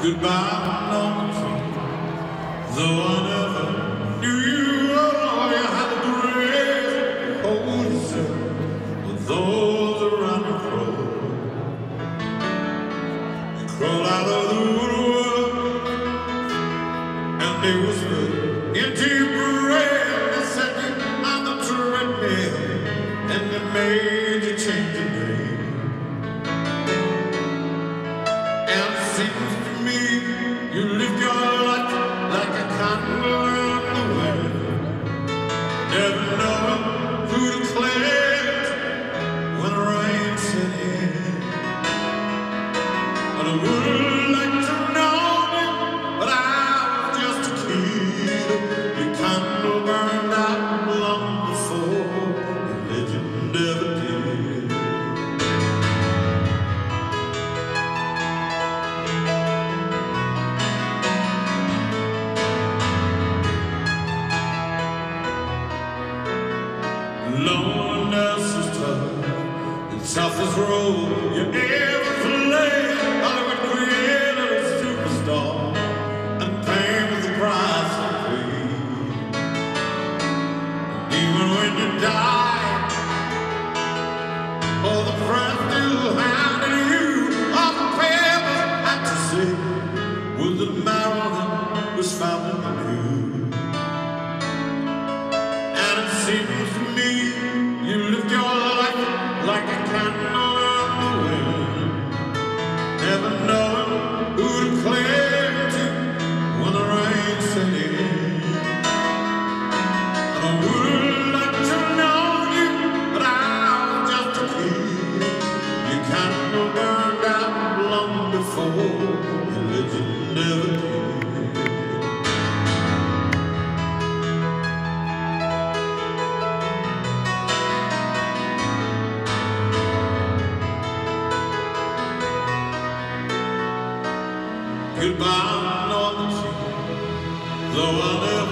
Goodbye, Normandy, though I never knew you. Oh, you had a grace to hold yourself with those around you crawl. You crawl out of the woodwork and they whisper into your brain. They set you on the treadmill and they made you change your name. You live your life like a candle in the wind, never knowing who to cleanse when the rain set in. But I would like to know you, but I was just a kid. Your candle burned out long before your legend ever did. Loneliness is tough, the toughest road you ever played. Hollywood created a superstar, and pain was the price to pay. And even when you die, all the friends still handed you all the papers had to say was that Marilyn was found in you. And it seems to me you lived your life like a candle in the wind, never knowing who to cling to when the rain set in. And I would like to know you, but I was just a kid. Your candle burned out long before your legend ever did. Goodbye, Normandy, though I never